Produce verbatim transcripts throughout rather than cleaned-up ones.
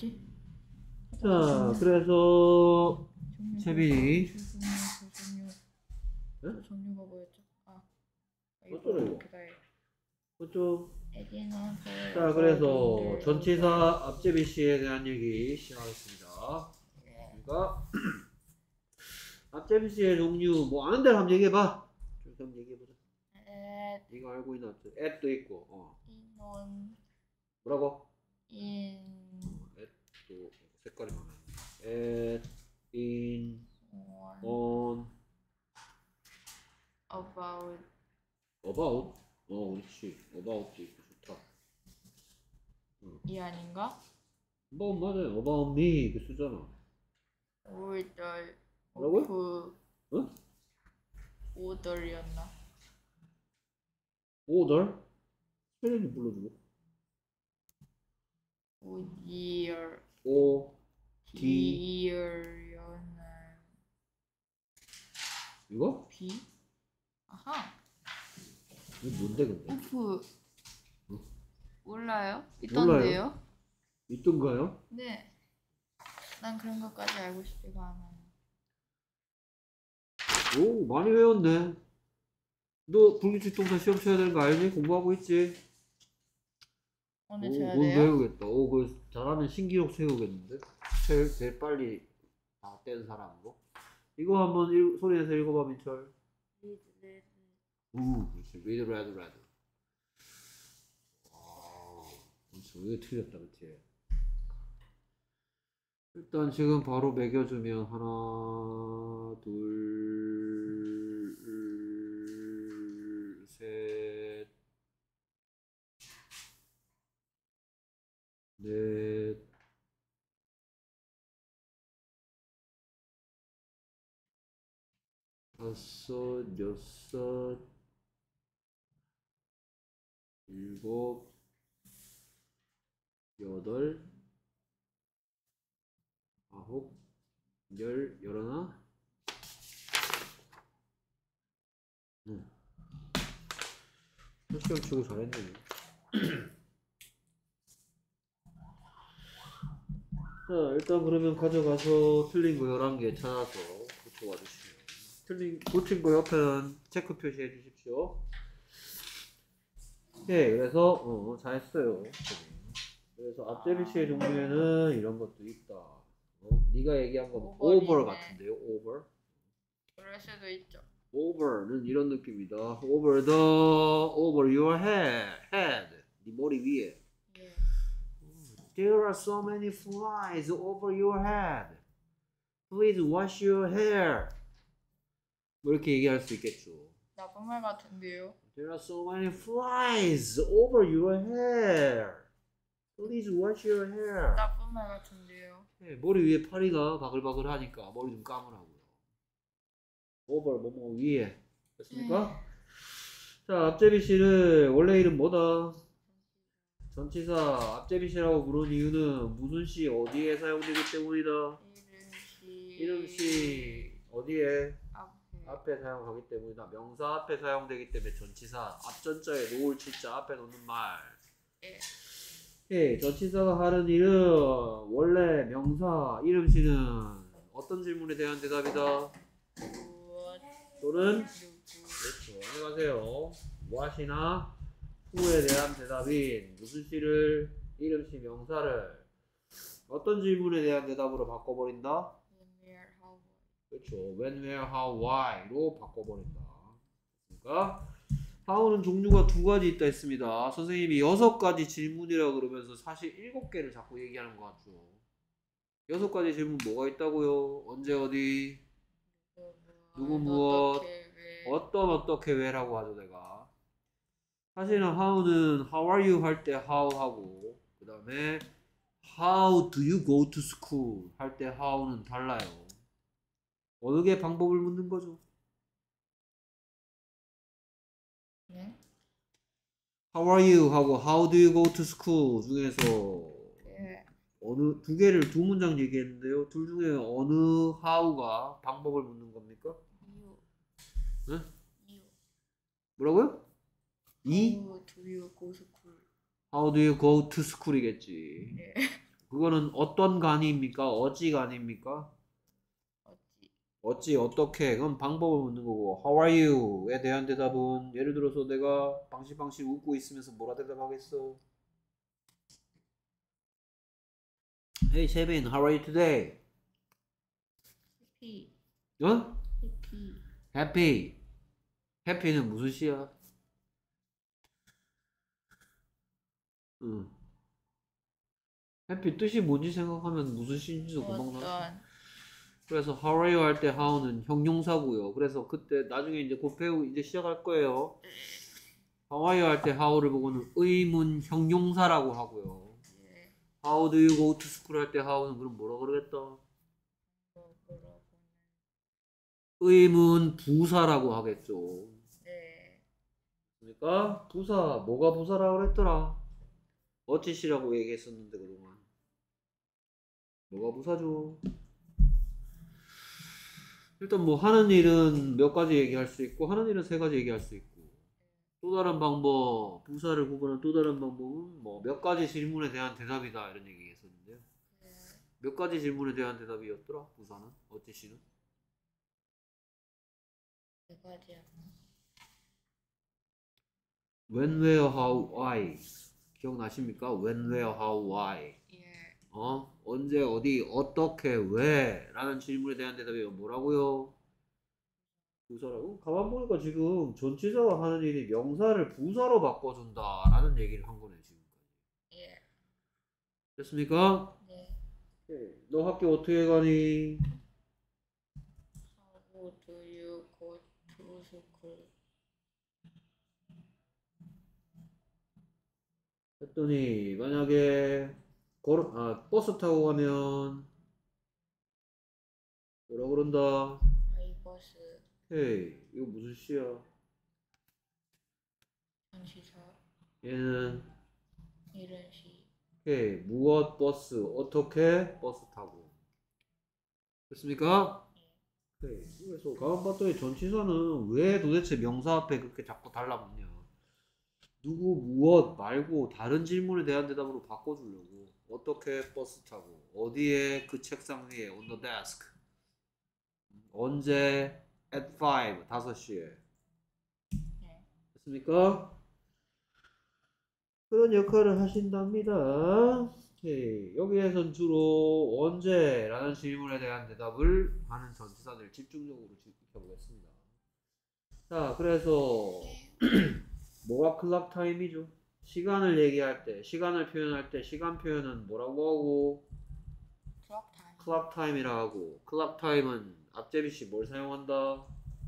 뭐였지? 자, 그래서 채빈이 종류 네? 종류가 뭐였죠? 아 이거 어쩌라고? 이렇게 다 해. 그렇죠. 애기는 자, 그래서 전치사 앞제비 씨에 대한 얘기 시작하겠습니다. 그러니까 앞제비 씨의 종류 뭐 아는 대로 한번 얘기해봐. 좀 한번 얘기해보자. 에 이거 알고 있나? 앳도 있고. 어. 인원 뭐라고? 인 앳도 색깔이 많아. 앳, 인, 원 on, about about. 어, 그렇지. about도 있고 좋다. 이 아닌가? about 맞아요. about me 그 쓰잖아. 올덜 뭐라고요? 그 어? 오덜이었나? order? 스펠링 불러주고. 오디얼 O, D. 디얼이었나? 이거? 비? 아하 이거 뭔데 근데? 오프 어? 몰라요? 몰라요. 있던데요? 있던가요? 네. 난 그런 것까지 알고 싶지가 않아요. 오, 많이 외웠네. 너 불규칙 동사 시험 쳐야 되는 거 알지? 공부하고 있지? 오늘 오, 쳐야 그건 돼요? 외우겠다. 오, 그 잘하면 신기록 세우겠는데? 제일, 제일 빨리 다 뗀 사람으로. 이거 한번 읽, 소리내서 읽어봐, 민철. 우, 그렇지. read, read, read. 아, 그렇지. 이거 틀렸다, 그치? 일단 지금 바로 매겨주면 하나, 둘, 셋, 넷, 다섯, 여섯, 일곱, 여덟, 아홉, 열, 열하나? 응. 시험 치고 잘했네. 자, 일단 그러면 가져가서 틀린 거 열한 개 찾아서 고쳐와 주시면. 틀린, 고친 거 옆에는 체크 표시해 주십시오. 예, 그래서, 어, 잘했어요. 그래서 앞제비 씨의 종류에는 이런 것도 있다. 어? 네가 얘기한 건 오버리네. over 같은데요, over? 그럴 수도 있죠. over는 이런 느낌이다. over the, over your head, head. 네 머리 위에. 예. There are so many flies over your head. Please wash your hair. 뭐 이렇게 얘기할 수 있겠죠. 나쁜 말 같은데요. There are so many flies over your hair. Please wash your hair. 나쁜 말 같은데요. 네, 머리 위에 파리가 바글바글 하니까 머리 좀 감으라고요. over 뭐뭐 위에. 됐습니까? 네. 자, 앞제비 씨를 원래 이름 뭐다? 전치사 앞제비 씨라고 부르는 이유는 무슨 시 어디에 사용되기 때문이다. 이름시 이름시 어디에? 앞에 앞에 사용하기 때문이다. 명사 앞에 사용되기 때문에 전치사 앞전자에 놓을 치자 앞에 놓는 말. 예. 예, 전치사가 하는 일은 원래 명사 이름시는 어떤 질문에 대한 대답이다. 무엇 또는 누구 그렇죠. 안녕하세요. 무엇이나 후에 대한 대답인 무슨 시를 이름시 명사를 어떤 질문에 대한 대답으로 바꿔버린다. when where how 그렇죠. when, where, how, why로 바꿔버린다. 그러니까 how는 종류가 두 가지 있다 했습니다. 선생님이 여섯 가지 질문이라 그러면서 사실 일곱 개를 자꾸 얘기하는 것 같죠. 여섯 가지 질문 뭐가 있다고요? 언제 어디 누구 무엇 어떻게 왜 어떤 어떻게 왜라고 하죠 내가. 사실은 how는 how are you 할 때 how 하고 그 다음에 how do you go to school 할 때 how는 달라요. 어느 게 방법을 묻는 거죠. 네? How are you 하고 How do you go to school 중에서 예. 어느 두 개를 두 문장 얘기했는데요. 둘 중에 어느 how가 방법을 묻는 겁니까? 이유 네? 이유 뭐라고요? 이? How do you go to school? How do you go to school이겠지. 예. 그거는 어떤 간이입니까? 어찌 간이입니까? 어찌. 어찌 어떻게 그건 방법을 묻는 거고 How are you?에 대한 대답은 예를 들어서 내가 방실방실 웃고 있으면서 뭐라 대답하겠어? Hey 세빈, how are you today? 해피. 어? 해피. Happy. Happy는 무슨 시야? 응. Happy 뜻이 뭔지 생각하면 무슨 시인지도 금방 나왔어. 어떤. 그래서 how are you 할 때 how는 형용사고요. 그래서 그때 나중에 이제 곧 배우고 이제 시작할 거예요. how are you 할 때 how를 보고는 의문 형용사라고 하고요. 예. How do you go to school 할 때 how는 그럼 뭐라 그러겠다? 뭐 물어보는. 의문 부사라고 하겠죠. 네. 그러니까 부사 뭐가 부사라고 그랬더라? 어찌시라고 얘기했었는데 그동안 뭐가 부사죠? 일단 뭐 하는 일은 몇 가지 얘기할 수 있고 하는 일은 세 가지 얘기할 수 있고 또 다른 방법 부사를 구분한 또 다른 방법은 뭐 몇 가지 질문에 대한 대답이다 이런 얘기 했었는데요. 네. 몇 가지 질문에 대한 대답이었더라 부사는 어찌시는? 네 가지야. When, where, how, why 기억나십니까? When, where, how, why 예. 어? 언제, 어디, 어떻게, 왜 라는 질문에 대한 대답이 뭐라고요? 부사라고? 가만 보니까 지금 전치사가 하는 일이 명사를 부사로 바꿔준다 라는 얘기를 한 거네 지금까지. 예. 됐습니까? 네. 오케이. 너 학교 어떻게 가니? How do you go to school? 했더니 만약에 걸어, 아, 버스 타고 가면 뭐라 그런다? My bus. 헤이 이거 무슨 시야? 전시사. 얘는 이런 시. 헤이 무엇 버스 어떻게 버스 타고 됐습니까? 헤이 그래서 가만 봤더니 전치사는 왜 도대체 명사 앞에 그렇게 자꾸 달라붙냐? 누구 무엇 말고 다른 질문에 대한 대답으로 바꿔주려고 어떻게 버스 타고 어디에 그 책상 위에 on the desk 언제 at five 다섯 시에 네. 됐습니까? 그런 역할을 하신답니다. 오케이. 여기에선 주로 언제라는 질문에 대한 대답을 하는 전치사들 집중적으로 지켜보겠습니다. 자 그래서 뭐가 클락 타임이죠? 시간을 얘기할 때, 시간을 표현할 때 시간 표현은 뭐라고 하고? Clock time. 클락 타임이라 하고 클락 타임은 앞제비씨 뭘 사용한다?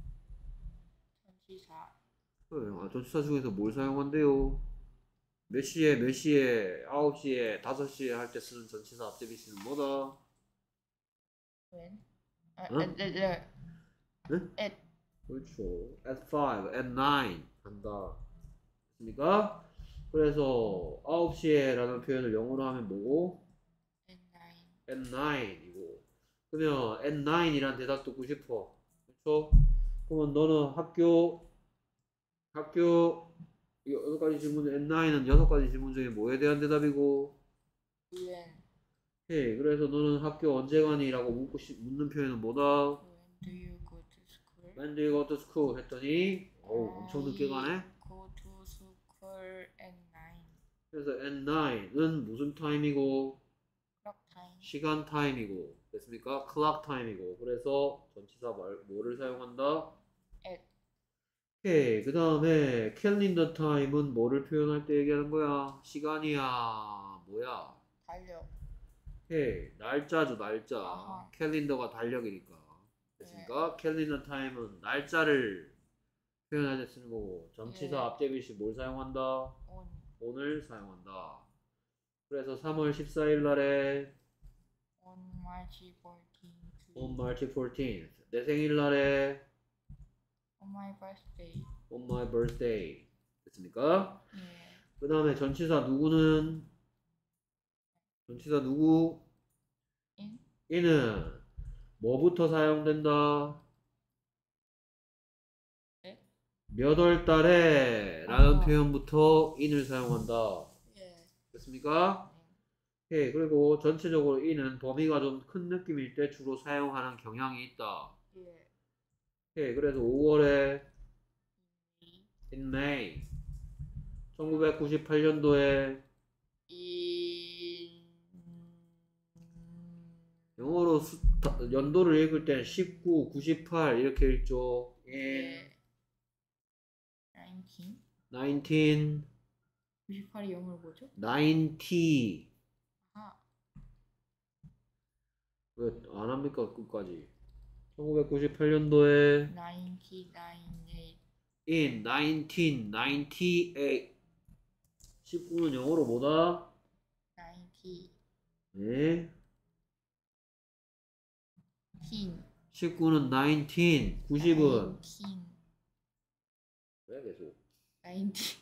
전시사. 그래, 아, 전치사 중에서 뭘 사용한대요? 몇 시에 몇 시에 아홉 시에 다섯 시에 할 때 쓰는 전치사 앞제비씨는 뭐다? When? 아, 어? at, at, at, 응? at. 그렇죠. at five, at nine 한다. 됐습니까? 그래서 아홉 시에 라는 표현을 영어로 하면 뭐고? at nine. at nine 이고 그러면 at nine 이란 대답 듣고 싶어. 그렇죠? 그러면 너는 학교 학교 이 여섯 가지 질문 at nine은 여섯 가지 질문 중에 뭐에 대한 대답이고? When? 오케이. 그래서 너는 학교 언제 가니? 라고 묻고 싶, 묻는 표현은 뭐다? When do you go to school? When do you go to school? 했더니 어우 엄청 늦게 가네? I go to school at nine. 그래서 at nine은 무슨 타임이고? Clock time. 시간 타임이고 됐습니까? clock 타임이고 그래서 전치사 말, 뭐를 사용한다? at. 오케이. 그 다음에 calendar time은 뭐를 표현할 때 얘기하는 거야? 시간이야 뭐야? 달력. 오케이. 날짜죠 날짜. 아하. 캘린더가 달력이니까 됐습니까? calendar time은 날짜를 표현할 때 쓰는 거고 전치사 예. 앞제비시 뭘 사용한다? on. on을 사용한다. 그래서 삼월 십사일 날에 on March fourteenth. on March fourteenth 내 생일날에 on my birthday. on my birthday 됐습니까? 예. 그 다음에 전치사 누구는 전치사 누구? in. 이는 뭐부터 사용된다? 네? 몇 월 달에 라는 아. 표현부터 in을 사용한다 예. 됐습니까? 오케이. 그리고 전체적으로 이는 범위가 좀 큰 느낌일 때 주로 사용하는 경향이 있다. 예. 오케이. 그래서 오월에 이, in May 천구백구십팔 년도에 인, 영어로 수, 연도를 읽을 때는 십구, 구십팔 이렇게 읽죠. in 예. 나인틴? nineteen, 구십팔이 영어로 뭐죠? ninety. 아, 왜 안 합니까? 끝까지. 천구백구십팔 년도에 나인티 나인 에잇. in nineteen ninety-eight. 십구는 영어로 뭐다? 나인티 네. 틴. 십구는 nineteen, 구십은 나인틴. 왜 계속? 나인티.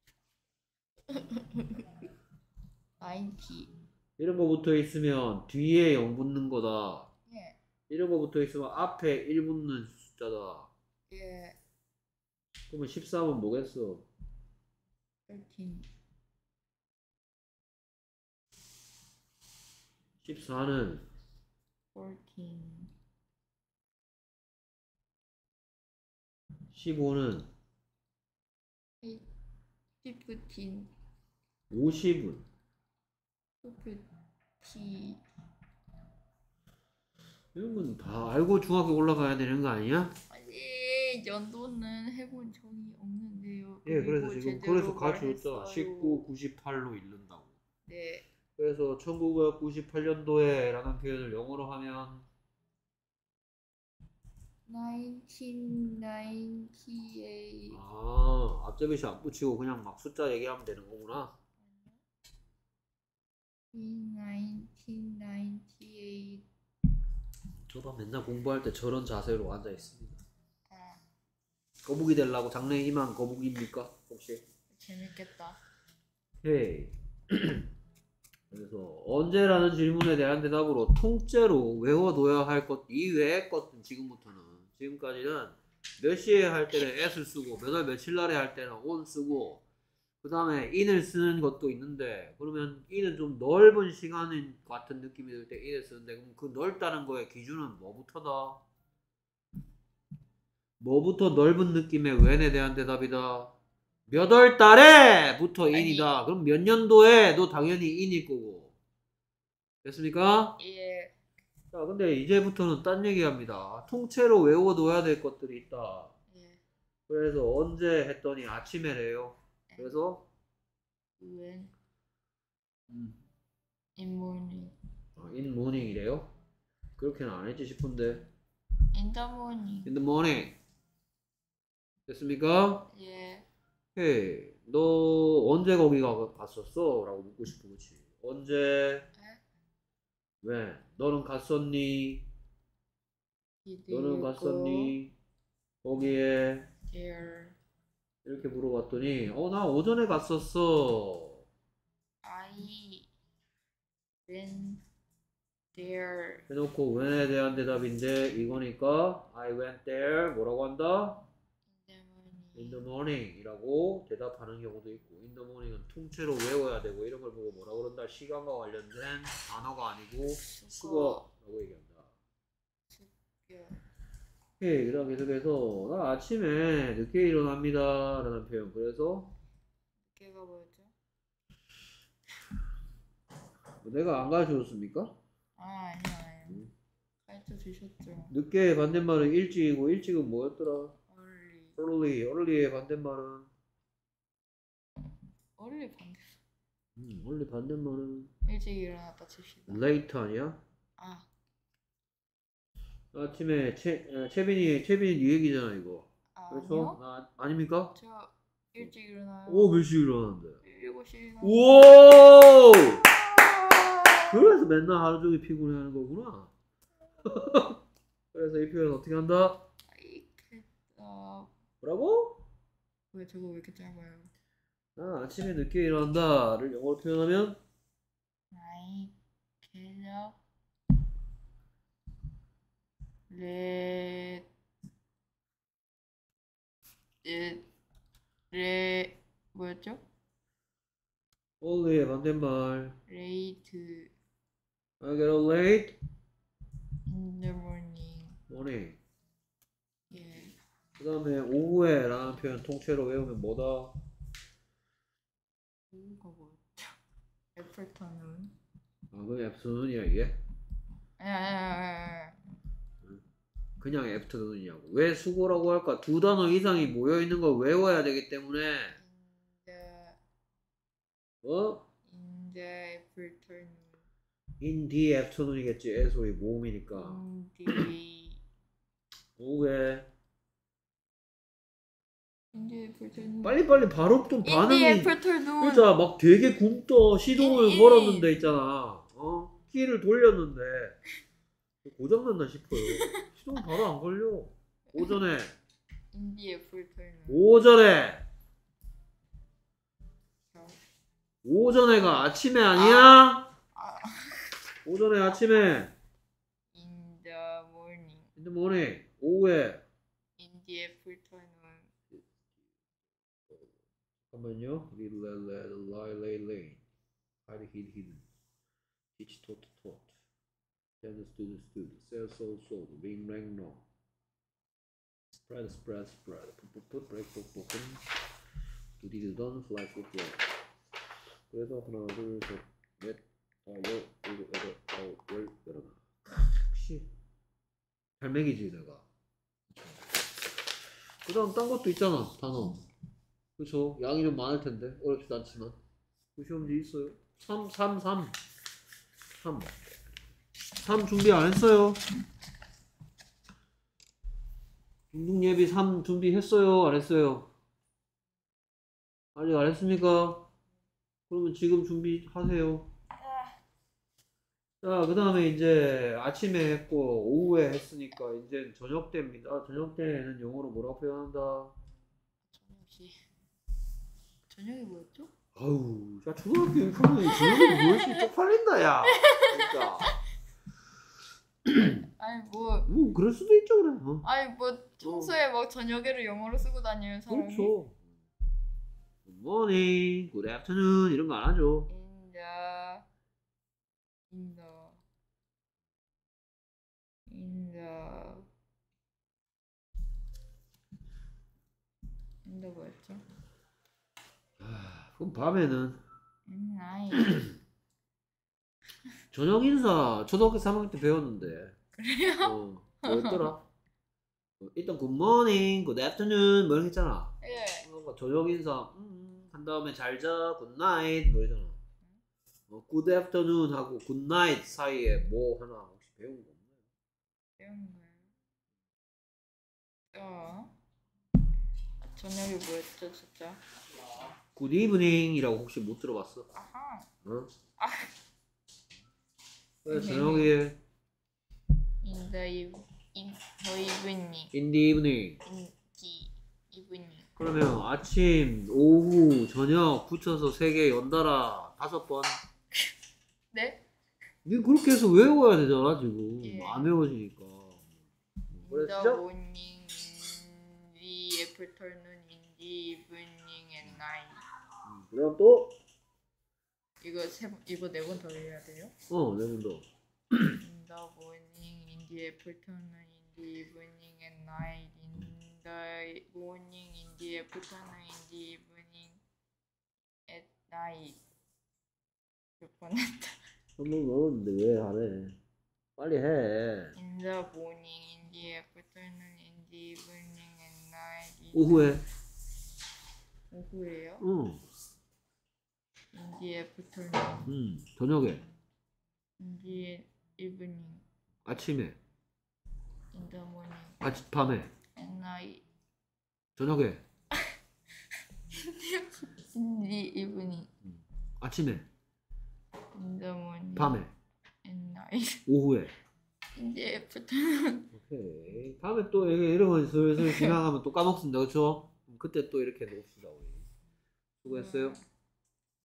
나인티. 이런 거 붙어 있으면 뒤에 영 붙는 거다. 예. 이런 거 붙어 있으면 앞에 일 붙는 숫자다. 예. 그러면 십삼은 뭐겠어? thirteen. 십사는 fourteen. 십오는 fifteen. 오십은 fifty. 이런 건 다 알고 중학교 올라가야 되는 거 아니야? 아니, 연도는 해본 적이 없는데요. 예, 그래서 그리고 지금 제대로 그래서 가르쳐줬잖아. 말했어요. 십구, 구십팔로 읽는다고. 네. 그래서 천구백구십팔 년도에 라는 표현을 영어로 하면 nineteen ninety-eight. 아, 앞접이시 안 붙이고 그냥 막 숫자 얘기하면 되는 거구나. nineteen ninety-eight. 저도 맨날 공부할 때 저런 자세로 앉아 있습니다. 아, 거북이 되려고 장래 희망 거북이입니까? 혹시? 재밌겠다. 헤이. 그래서 언제라는 질문에 대한 대답으로 통째로 외워둬야 할 것 이외의 것은 지금부터는 지금까지는 몇 시에 할 때는 at을 쓰고 몇 월 며칠 날에 할 때는 on 쓰고 그 다음에 in을 쓰는 것도 있는데 그러면 in은 좀 넓은 시간 같은 느낌이 들 때 in을 쓰는데 그럼 그 넓다는 거의 기준은 뭐부터다? 뭐부터 넓은 느낌의 when에 대한 대답이다. 몇 월 달에 부터 in이다. 그럼 몇 년도에 너 당연히 in일 거고. 됐습니까? 예. 자, 근데 이제부터는 딴 얘기합니다. 통째로 외워둬야 될 것들이 있다. 예. 그래서 언제 했더니 아침에래요. 그래서 when 음, in morning. 어, in morning이래요. 그렇게는 안 했지 싶은데 in the morning. in the morning. 됐습니까? 예. 헤이, 너 언제 거기 가, 갔었어? 라고 묻고 싶어, 그치? 언제? 에? 왜? 너는 갔었니? Did 너는 you 갔었니? 거기에? go there? 이렇게 물어봤더니, 어, 나 오전에 갔었어. I went there. 해놓고 when에 대한 대답인데, 이거니까, I went there. 뭐라고 한다? in the morning. in the morning 이라고 대답하는 경우도 있고 in the morning은 통째로 외워야 되고 이런 걸 보고 뭐라고 그런다? 시간과 관련된 단어가 아니고 수거라고 얘기한다. 예. 오케이, 그 다음 계속해서 나 아침에 늦게 일어납니다 라는 표현. 그래서 걔가 뭐였죠? 뭐 내가 안 가르쳐줬습니까? 아, 아니요, 아니요. 음. 가르쳐 주셨죠. 늦게의 반대말은 일찍이고 일찍은 뭐였더라? early. early. early의 반대말은 early 반대. 음, early 반대말은 일찍 일어났다 칩시다. late 아니야? 아, 아침에 채, 어, 채빈이 채빈이 네 얘기잖아 이거. 아 그렇죠? 아니요? 아, 아닙니까? 저 일찍 일어나요. 오, 몇 시에 일어나는데? 일곱 시에 일어나. 오! 그래서 맨날 하루 종일 피곤해하는 거구나. 그래서 이 표현 어떻게 한다? I get up. 뭐라고? 왜 저거 왜 이렇게 짧아요? 아, 아침에 늦게 일어난다를 영어로 표현하면 I get up. Let it 레 뭐였죠? early의 반대말. late I get up late in the morning. morning. 예. 그 다음에 오후에 라는 표현 통째로 외우면 뭐다? 오후가 뭐였죠? 애플터눈. 아, 그럼 애프터눈이야 이게? 에. 그냥 애프터눈이냐고. 왜 수고라고 할까? 두 단어 이상이 모여있는 걸 외워야 되기 때문에 In the 어? in the 애플터눈. in the afternoon이겠지. 애 소리 모음이니까. In the 오후에 in the 애플터눈. 빨리빨리 바로 좀 in the 반응이 애플터눈. 그러니까 막 되게 굶떠 시동을 이- 걸었는데 있잖아. 어? 키를 돌렸는데 고장났나 싶어요. 시동 바로 안 걸려. 오전에 in the 애플터눈. 오전에 저- 오전에가 아침에 아니야? 아. 오전에 아침에 in the morning. in the morning 오후에 in the 애플터눈. 잠깐만요. little lay lay lie lay lay hide hid hidden teach taught taught tell student stood sell sold sold ring rang no spread spread spread put put put break break broken do did done fly fly fly 그래서 하나 둘셋넷 다섯 일곱 여덟 아홉 열 열하나 혹시 발매기지 내가 그 다음 딴 것도 있잖아 단어 그쵸 양이 좀 많을 텐데 어렵지도 않지만 그 시험지 있어요 삼, 삼, 삼 삼 삼 준비 안 했어요 중등예비 삼 준비했어요 안 했어요 아직 안 했습니까? 그러면 지금 준비하세요 자 그 다음에 이제 아침에 했고 오후에 했으니까 이제 저녁 때입니다 저녁 때는 영어로 뭐라고 표현한다? 저녁이 저녁이 뭐였죠? 아우, 야 초등학교 육 학년이 저녁에 뭐였지? 쪽팔린다, 야. 그러니까. 아니 뭐 뭐 그럴 수도 있죠, 그래. 어. 아니 뭐 평소에 막 저녁에를 영어로 쓰고 다니는 사람이 그렇죠. Good morning, good afternoon 이런 거 안 하죠. in the in the in the in the 뭐였죠? 아, 그럼 밤에는 in night. 저녁 인사 초등학교 삼 학년 때 배웠는데. 그래요? 어, 뭐였더라? 어, 일단 good morning, good afternoon 뭐 이렇게 했잖아. 예. 어, 저녁 인사 음, 한 다음에 잘 자, good night 뭐 이러잖아. 어, good afternoon 하고 good night 사이에 뭐 하나 혹시 배운 거 없나요? 배운 거예요. 어. 저녁이 뭐였죠, 진짜? good evening이라고 혹시 못 들어봤어? 아하. 어? 아. 그래, 저녁에 In the eve- in the evening. in the evening. In the evening. 그러면 아침, 오후, 저녁 붙여서 세 개 연달아 다섯 번. 네? 니 그렇게 해서 외워야 되잖아 지금. 예. 안 외워지니까. In 그래 the 시작. morning, in the afternoon, in the evening and night. 음, 그럼 또 이거 세 번, 이거 네 번 더 해야 돼요? 어, 네 번 더. In the morning, in the afternoon, in the evening and night. In the morning, in the afternoon, in the evening at night. 몇 번 했다. 한 번 넣었는데 왜 안 해? 빨리 해. In the morning, in the afternoon, in the evening and night. In 오후에. 오후에요? 응. In the afternoon, 음. 저녁에. in the evening, 아침에. in the morning 아침 밤에. and night. 저녁에. In the evening, 아침에. in the morning 밤에. and night. 오후에. In the afternoon. 오케이. 다음에 또 이렇게 이런 거 슬슬 지나가면 또 까먹습니다. 그렇죠? 그때 또 이렇게 놓읍시다 우리. 수고했어요.